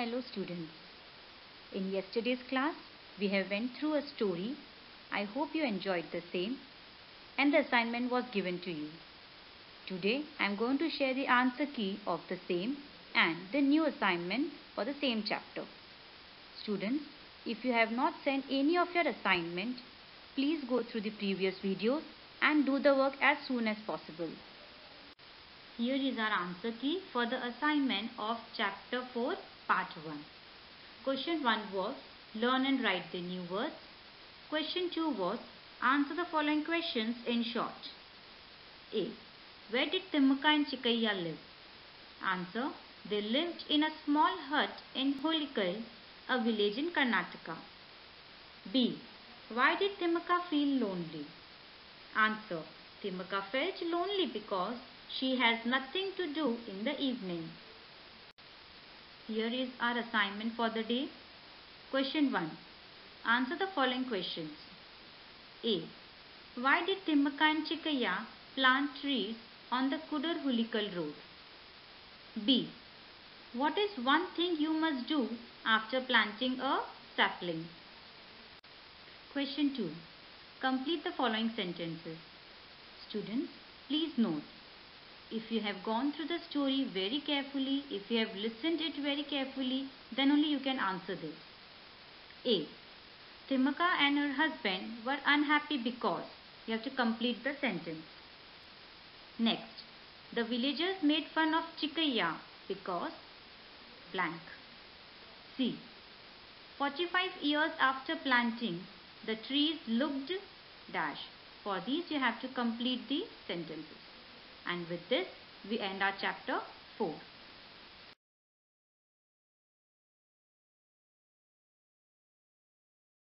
Hello students. In yesterday's class, we have went through a story. I hope you enjoyed the same and the assignment was given to you. Today, I am going to share the answer key of the same and the new assignment for the same chapter. Students, if you have not sent any of your assignment, please go through the previous videos and do the work as soon as possible. Here is our answer key for the assignment of chapter 4, part 1. Question 1 was learn and write the new words. Question 2 was answer the following questions in short. A. Where did Timaka and Chikaiya live? Answer. They lived in a small hut in Hulikal, a village in Karnataka. B. Why did Timaka feel lonely? Answer. Timaka felt lonely because she has nothing to do in the evening. Here is our assignment for the day. Question 1. Answer the following questions. A. Why did Timaka and Chikaiya plant trees on the Kudur-Hulikal road? B. What is one thing you must do after planting a sapling? Question 2. Complete the following sentences. Students, please note, if you have gone through the story very carefully, if you have listened it very carefully, then only you can answer this. A. Timaka and her husband were unhappy because. You have to complete the sentence. Next, the villagers made fun of Chikaiya because blank. C. 45 years after planting, the trees looked dash. For these you have to complete the sentences. And with this, we end our chapter 4.